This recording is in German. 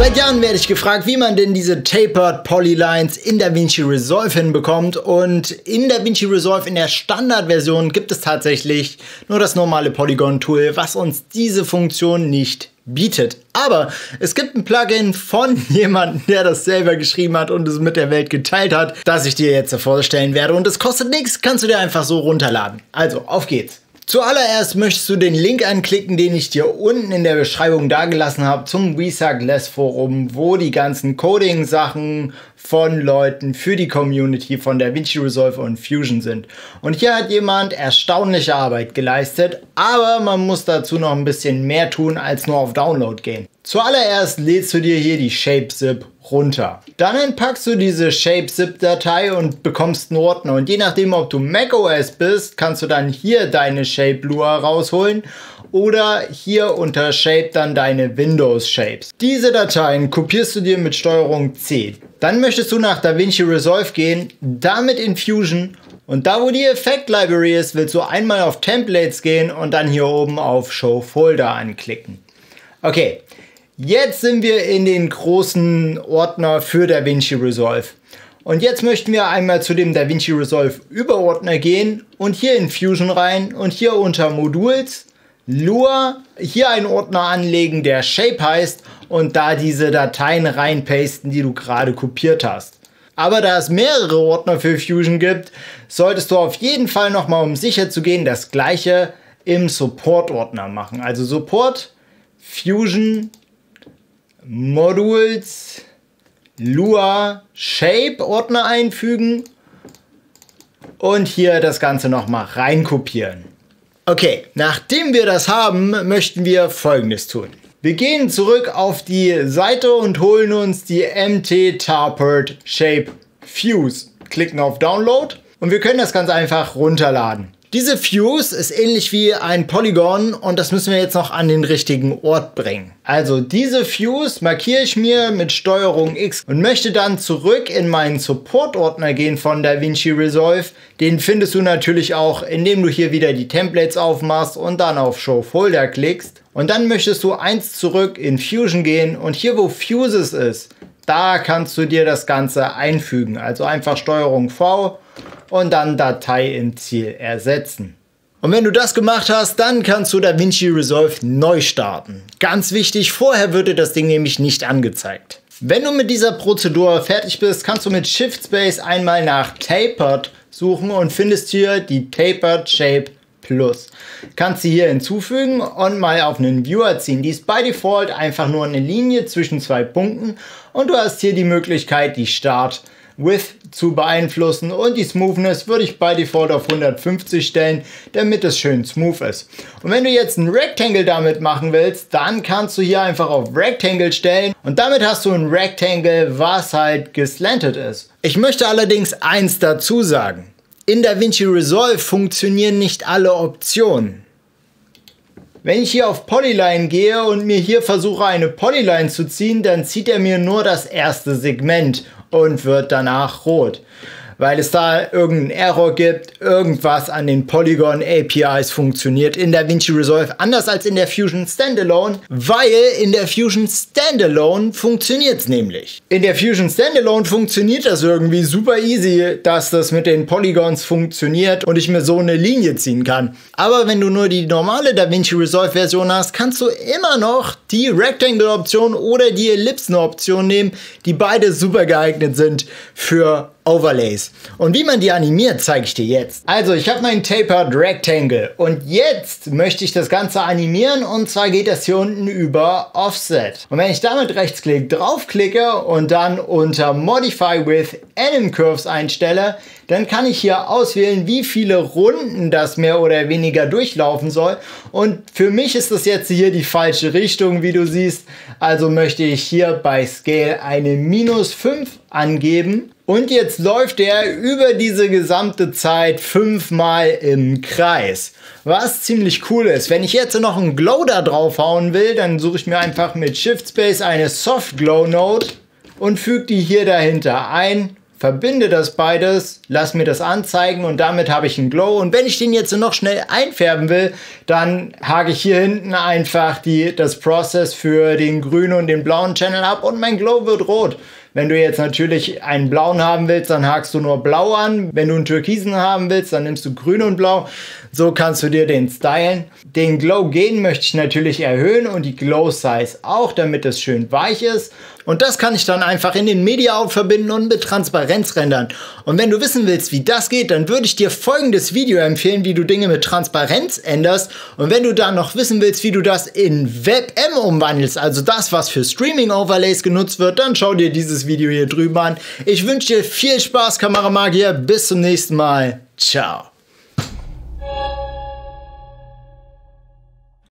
Seit Jahren werde ich gefragt, wie man denn diese Tapered Polylines in DaVinci Resolve hinbekommt, und in DaVinci Resolve in der Standardversion gibt es tatsächlich nur das normale Polygon-Tool, was uns diese Funktion nicht bietet. Aber es gibt ein Plugin von jemandem, der das selber geschrieben hat und es mit der Welt geteilt hat, das ich dir jetzt vorstellen werde, und es kostet nichts, kannst du dir einfach so runterladen. Also, auf geht's! Zuallererst möchtest du den Link anklicken, den ich dir unten in der Beschreibung dagelassen habe, zum WeSuckLess Forum, wo die ganzen Coding-Sachen von Leuten für die Community von DaVinci Resolve und Fusion sind. Und hier hat jemand erstaunliche Arbeit geleistet, aber man muss dazu noch ein bisschen mehr tun, als nur auf Download gehen. Zuallererst lädst du dir hier die Shapezip runter. Dann entpackst du diese Shapezip-Datei und bekommst einen Ordner. Und je nachdem, ob du macOS bist, kannst du dann hier deine Shape Lua rausholen oder hier unter Shape dann deine Windows Shapes. Diese Dateien kopierst du dir mit Steuerung C. Dann möchtest du nach DaVinci Resolve gehen, damit in Fusion, und da wo die Effekt Library ist, willst du einmal auf Templates gehen und dann hier oben auf Show Folder anklicken. Okay. Jetzt sind wir in den großen Ordner für DaVinci Resolve. Und jetzt möchten wir einmal zu dem DaVinci Resolve Überordner gehen und hier in Fusion rein und hier unter Moduls, Lua, hier einen Ordner anlegen, der Shape heißt, und da diese Dateien reinpasten, die du gerade kopiert hast. Aber da es mehrere Ordner für Fusion gibt, solltest du auf jeden Fall nochmal, um sicher zu gehen, das gleiche im Support-Ordner machen. Also Support, Fusion, Modules, Lua, Shape Ordner einfügen und hier das Ganze nochmal reinkopieren. Okay, nachdem wir das haben, möchten wir Folgendes tun. Wir gehen zurück auf die Seite und holen uns die MT Tapered Shape Fuse. Klicken auf Download und wir können das ganz einfach runterladen. Diese Fuse ist ähnlich wie ein Polygon und das müssen wir jetzt noch an den richtigen Ort bringen. Also diese Fuse markiere ich mir mit Steuerung X und möchte dann zurück in meinen Support-Ordner gehen von DaVinci Resolve. Den findest du natürlich auch, indem du hier wieder die Templates aufmachst und dann auf Show Folder klickst. Und dann möchtest du eins zurück in Fusion gehen und hier wo Fuses ist, da kannst du dir das Ganze einfügen. Also einfach Steuerung V und dann Datei im Ziel ersetzen. Und wenn du das gemacht hast, dann kannst du DaVinci Resolve neu starten. Ganz wichtig, vorher wird dir das Ding nämlich nicht angezeigt. Wenn du mit dieser Prozedur fertig bist, kannst du mit Shift Space einmal nach Tapered suchen und findest hier die Tapered Shape Plus. Kannst sie hier hinzufügen und mal auf einen Viewer ziehen. Die ist by Default einfach nur eine Linie zwischen zwei Punkten und du hast hier die Möglichkeit, die Start Width zu beeinflussen, und die Smoothness würde ich by Default auf 150 stellen, damit es schön smooth ist. Und wenn du jetzt ein Rectangle damit machen willst, dann kannst du hier einfach auf Rectangle stellen und damit hast du ein Rectangle, was halt geslantet ist. Ich möchte allerdings eins dazu sagen. In DaVinci Resolve funktionieren nicht alle Optionen. Wenn ich hier auf Polyline gehe und mir hier versuche, eine Polyline zu ziehen, dann zieht er mir nur das erste Segment und wird danach rot, weil es da irgendeinen Error gibt, irgendwas an den Polygon APIs funktioniert in DaVinci Resolve anders als in der Fusion Standalone, weil in der Fusion Standalone funktioniert es nämlich. In der Fusion Standalone funktioniert das irgendwie super easy, dass das mit den Polygons funktioniert und ich mir so eine Linie ziehen kann. Aber wenn du nur die normale DaVinci Resolve Version hast, kannst du immer noch die Rectangle Option oder die Ellipsen Option nehmen, die beide super geeignet sind für Overlays. Und wie man die animiert, zeige ich dir jetzt. Also ich habe meinen Tapered Rectangle und jetzt möchte ich das Ganze animieren, und zwar geht das hier unten über Offset. Und wenn ich damit Rechtsklick draufklicke und dann unter Modify with Anim Curves einstelle, dann kann ich hier auswählen, wie viele Runden das mehr oder weniger durchlaufen soll. Und für mich ist das jetzt hier die falsche Richtung, wie du siehst. Also möchte ich hier bei Scale eine -5 angeben. Und jetzt läuft er über diese gesamte Zeit 5-mal im Kreis. Was ziemlich cool ist. Wenn ich jetzt noch einen Glow da draufhauen will, dann suche ich mir einfach mit Shift Space eine Soft Glow Node und füge die hier dahinter ein. verbinde das beides, lass mir das anzeigen und damit habe ich einen Glow. Und wenn ich den jetzt noch schnell einfärben will, dann hake ich hier hinten einfach das Process für den grünen und den blauen Channel ab und mein Glow wird rot. Wenn du jetzt natürlich einen blauen haben willst, dann hakst du nur blau an. Wenn du einen türkisen haben willst, dann nimmst du grün und blau. So kannst du dir den stylen. Den Glow Gain möchte ich natürlich erhöhen und die Glow Size auch, damit es schön weich ist. Und das kann ich dann einfach in den Media Out verbinden und mit Transparenz rendern. Und wenn du wissen willst, wie das geht, dann würde ich dir folgendes Video empfehlen, wie du Dinge mit Transparenz änderst. Und wenn du dann noch wissen willst, wie du das in WebM umwandelst, also das, was für Streaming Overlays genutzt wird, dann schau dir dieses Video hier drüben an. Ich wünsche dir viel Spaß, Kameramagier. Bis zum nächsten Mal. Ciao.